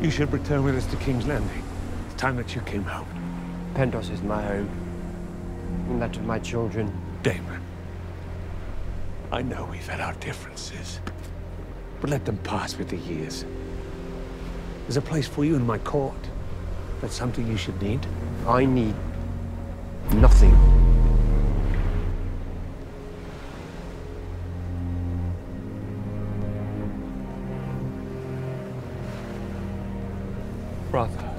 You should return with us to King's Landing. It's time that you came home. Pentos is my home, and that of my children. Daemon, I know we've had our differences, but let them pass with the years. There's a place for you in my court. That's something you should need. I need nothing. Brother.